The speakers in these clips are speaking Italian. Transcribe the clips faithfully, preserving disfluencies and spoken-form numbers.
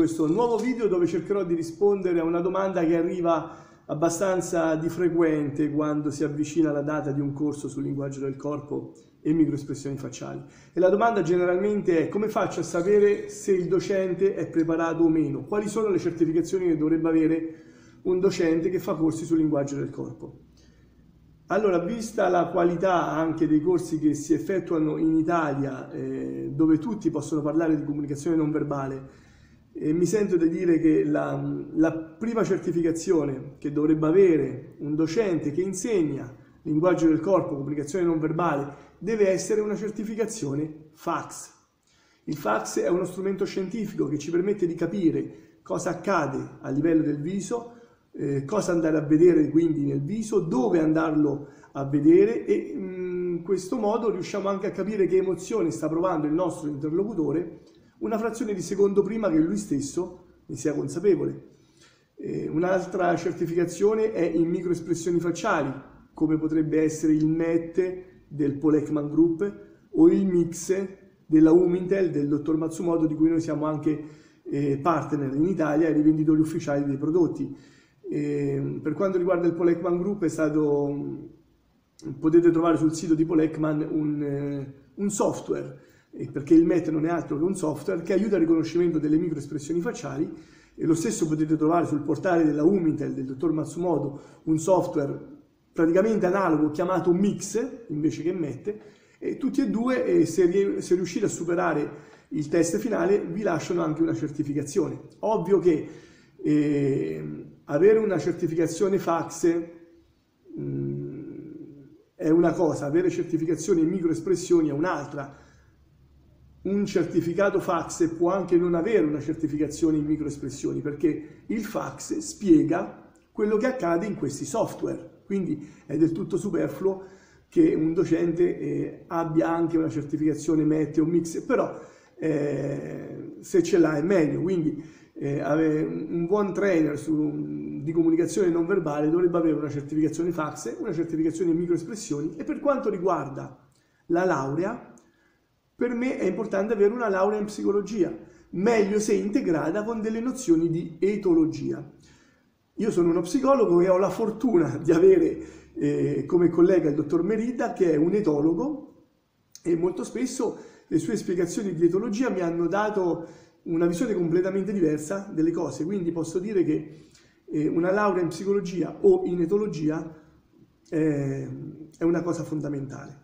questo nuovo video dove cercherò di rispondere a una domanda che arriva abbastanza di frequente quando si avvicina la data di un corso sul linguaggio del corpo e microespressioni facciali. E la domanda generalmente è: come faccio a sapere se il docente è preparato o meno? Quali sono le certificazioni che dovrebbe avere un docente che fa corsi sul linguaggio del corpo? Allora, vista la qualità anche dei corsi che si effettuano in Italia, eh, dove tutti possono parlare di comunicazione non verbale, eh, mi sento di dire che la, la prima certificazione che dovrebbe avere un docente che insegna linguaggio del corpo, comunicazione non verbale, deve essere una certificazione F A Q S. Il F A Q S è uno strumento scientifico che ci permette di capire cosa accade a livello del viso, Eh, cosa andare a vedere quindi nel viso, dove andarlo a vedere, e in questo modo riusciamo anche a capire che emozione sta provando il nostro interlocutore una frazione di secondo prima che lui stesso ne sia consapevole. Eh, un'altra certificazione è in microespressioni facciali, come potrebbe essere il M E T del Paul Ekman Group o il M I X della Umintel del dottor Matsumoto, di cui noi siamo anche eh, partner in Italia e rivenditori ufficiali dei prodotti. E per quanto riguarda il Paul Ekman Group, è stato, potete trovare sul sito di Paul Ekman un, un software, perché il M E T non è altro che un software che aiuta al riconoscimento delle microespressioni facciali, e lo stesso potete trovare sul portale della Umintel del dottor Matsumoto, un software praticamente analogo chiamato M I X invece che M E T, e tutti e due, se, se riuscite a superare il test finale, vi lasciano anche una certificazione. Ovvio che eh, avere una certificazione F A Q S mh, è una cosa, avere certificazioni in microespressioni è un'altra. Un certificato F A Q S può anche non avere una certificazione in microespressioni, perché il F A Q S spiega quello che accade in questi software, quindi è del tutto superfluo che un docente eh, abbia anche una certificazione M E T o M I X, però eh, se ce l'ha è meglio. Quindi Eh, un buon trainer su, di comunicazione non verbale dovrebbe avere una certificazione F A Q S, una certificazione in microespressioni, e per quanto riguarda la laurea, per me è importante avere una laurea in psicologia, meglio se integrata con delle nozioni di etologia. Io sono uno psicologo e ho la fortuna di avere eh, come collega il dottor Merida, che è un etologo, e molto spesso le sue spiegazioni di etologia mi hanno dato una visione completamente diversa delle cose. Quindi posso dire che eh, una laurea in psicologia o in etologia eh, è una cosa fondamentale.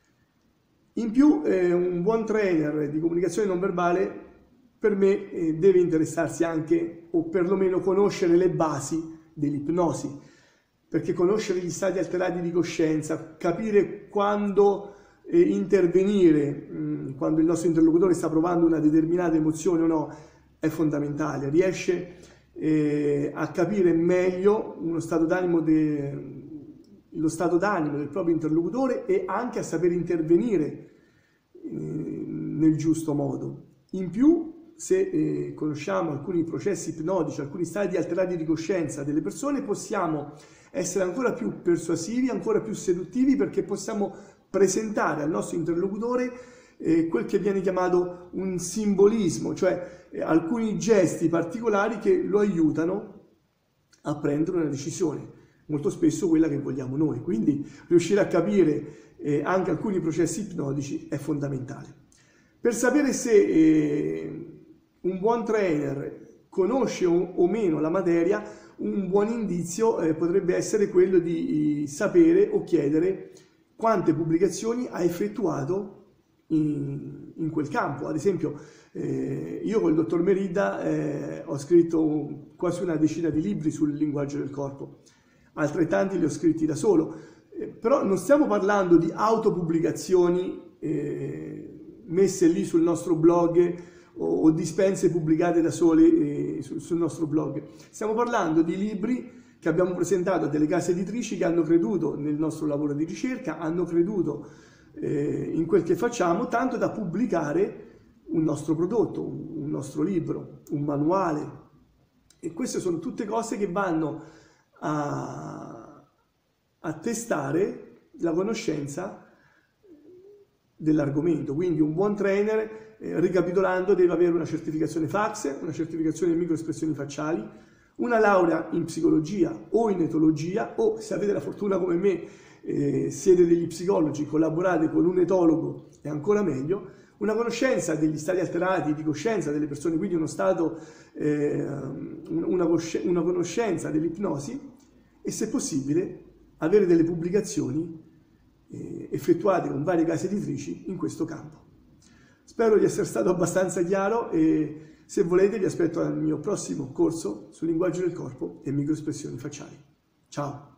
In più, eh, un buon trainer di comunicazione non verbale per me eh, deve interessarsi anche, o perlomeno conoscere le basi dell'ipnosi, perché conoscere gli stati alterati di coscienza, capire quando Eh, intervenire mh, quando il nostro interlocutore sta provando una determinata emozione o no è fondamentale. Riesce eh, a capire meglio uno stato d'animo de, lo stato d'animo del proprio interlocutore, e anche a saper intervenire eh, nel giusto modo. In più, se eh, conosciamo alcuni processi ipnotici, alcuni stati alterati di coscienza delle persone, possiamo essere ancora più persuasivi, ancora più seduttivi, perché possiamo presentare al nostro interlocutore eh, quel che viene chiamato un simbolismo, cioè eh, alcuni gesti particolari che lo aiutano a prendere una decisione, molto spesso quella che vogliamo noi. Quindi riuscire a capire eh, anche alcuni processi ipnotici è fondamentale. Per sapere se eh, un buon trainer conosce o, o meno la materia, un buon indizio eh, potrebbe essere quello di eh, sapere o chiedere quante pubblicazioni ha effettuato in, in quel campo. Ad esempio, eh, io col dottor Merida eh, ho scritto quasi una decina di libri sul linguaggio del corpo, altrettanti li ho scritti da solo, eh, però non stiamo parlando di autopubblicazioni eh, messe lì sul nostro blog o, o dispense pubblicate da sole eh, sul, sul nostro blog. Stiamo parlando di libri che abbiamo presentato a delle case editrici che hanno creduto nel nostro lavoro di ricerca, hanno creduto eh, in quel che facciamo, tanto da pubblicare un nostro prodotto, un nostro libro, un manuale. E queste sono tutte cose che vanno a, a testare la conoscenza dell'argomento. Quindi un buon trainer, eh, ricapitolando, deve avere una certificazione F A Q S, una certificazione in microespressioni facciali, una laurea in psicologia o in etologia, o se avete la fortuna come me, eh, siete degli psicologi, collaborate con un etologo, è ancora meglio, una conoscenza degli stati alterati di coscienza delle persone, quindi uno stato, eh, una, una conoscenza dell'ipnosi, e se possibile avere delle pubblicazioni eh, effettuate con varie case editrici in questo campo. Spero di essere stato abbastanza chiaro e se volete vi aspetto al mio prossimo corso sul linguaggio del corpo e microespressioni facciali. Ciao!